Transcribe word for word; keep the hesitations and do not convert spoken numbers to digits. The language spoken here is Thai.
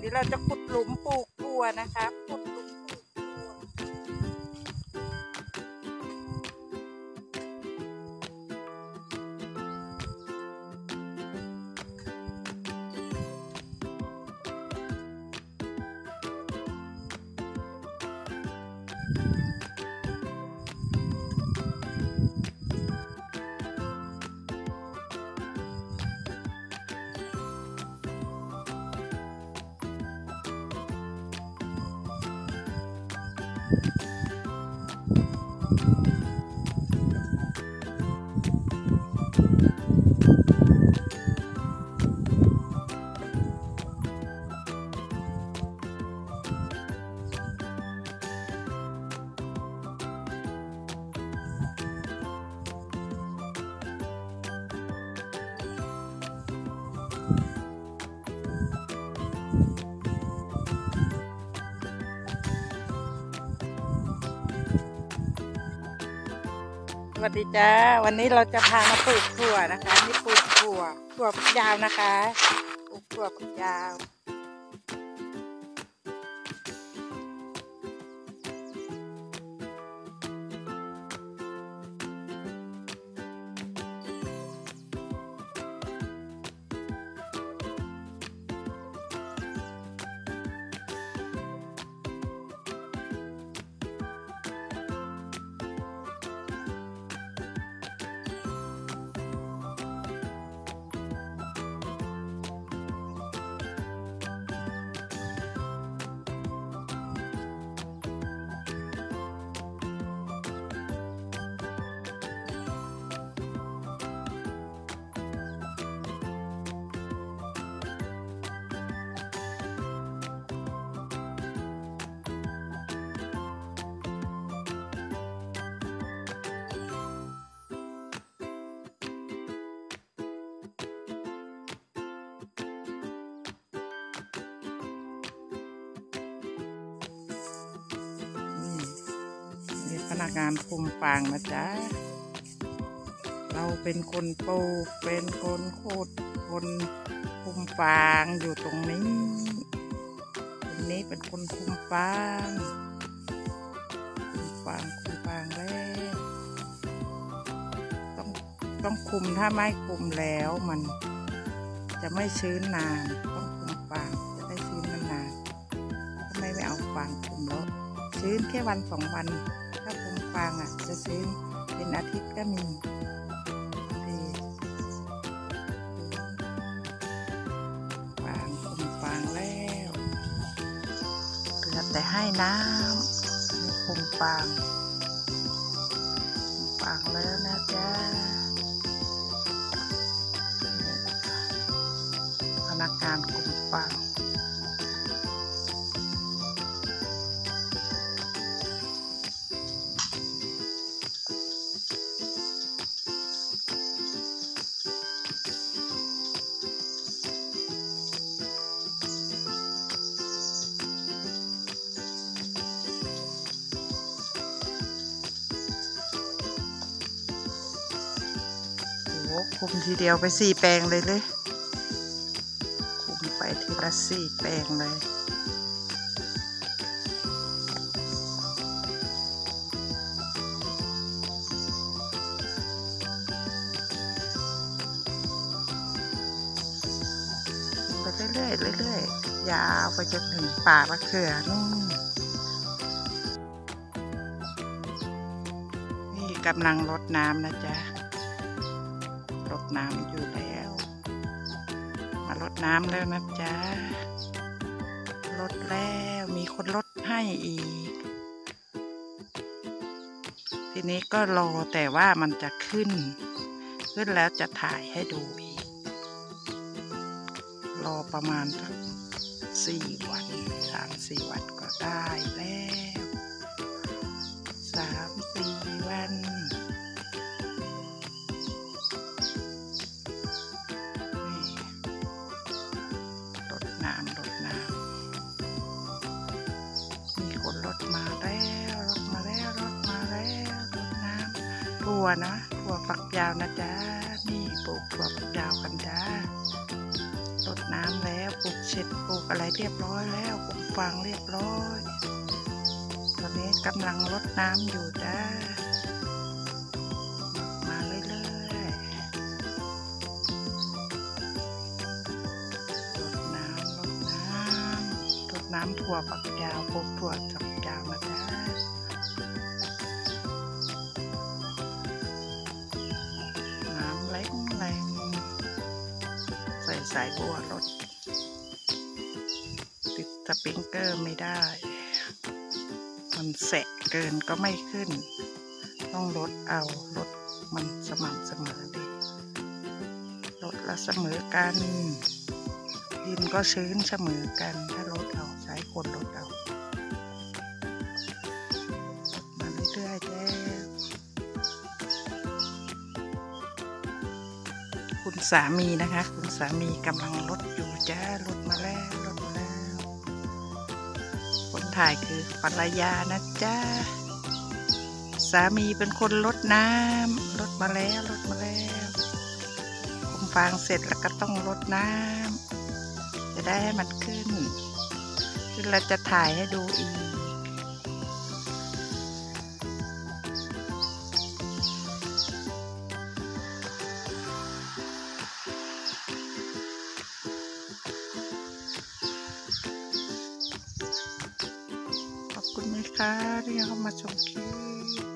นี้เราจะขุดหลุมปลูกถั่วนะคะขุดหลุมปลูกถั่วสวัสดีจ้าวันนี้เราจะพามาปลูกถั่วนะคะนี่ปลูกถั่วถั่วฝักยาวนะคะปลูกถั่วฝักยาวพนักงานคุมฟางนะจ๊ะเราเป็นคนปลูกเป็นคนโคตรคนคุมฟางอยู่ตรงนี้คนนี้เป็นคนคุมฟางคุมฟางคุมฟางแล้วต้องต้องคุมถ้าไม่คุมแล้วมันจะไม่ชื้นนานต้องคุมฟางจะได้ชื้นนานๆถ้าไม่ไม่เอาฟางคุมแล้วชื้นแค่วันสองวันถ้าคุมฟางอ่ะจะซื้อเป็นอาทิตย์ก็มีฟางคุมฟางแล้วเหลือแต่ให้น้ำมีคุมฟางคุมฟางแล้วนะจ๊ะพนักงานคุมฟางคุมทีเดียวไปสี่แปลงเลยเลยคุมไปทีละสี่แปลงเลยไปเรื่อยๆเรื่อยๆยาวไปจนถึงป่ามะเขือนู่นนี่กำลังรดน้ำนะจ๊ะรดน้ำอยู่แล้วมารดน้ำแล้วนะจ๊ะรดแล้วมีคนรดให้อีกทีนี้ก็รอแต่ว่ามันจะขึ้นขึ้นแล้วจะถ่ายให้ดูอีกรอประมาณสักสี่วันสามสี่วันก็ได้แล้วสามสี่วันมีคนรถมาแล้วรถมาแล้วรถมาแล้วรถน้ำถั่วนะถั่วฝักยาวนะจ๊ะนี่ปลูกถั่วฝักยาวกันจ้ารดน้ำแล้วปลูกเสร็จปลูกอะไรเรียบร้อยแล้วคุมฟางเรียบร้อยตอนนี้กำลังรดน้ำอยู่จ้ามาเรื่อยๆรดน้ำรดน้ำรดน้ำถั่วฝักยาวปลูกถั่วฝักยาวนะจ๊ะน้ำแรงแรงใส่สายบัวรดติดสปริงเกอร์ไม่ได้มันแสะเกินก็ไม่ขึ้นต้องลดเอาลดมันสม่ำเสมอดีลดละเสมอกันดินก็ชื้นเสมอกันถ้าลดเอาใช้คนลดเอามาเรื่อยๆแล้วคุณสามีนะคะคุณสามีกำลังลดอยู่จ้าลดมาแล้วลดมาแล้วคนถ่ายคือภรรยานะจ้าสามีเป็นคนลดน้ำลดมาแล้วลดมาแล้วคุมฟางเสร็จแล้วก็ต้องลดน้ำจะได้ให้มันขึ้นขึ้นเราจะถ่ายให้ดูอีกขอบคุณนะคะที่เข้ามาชมคลิป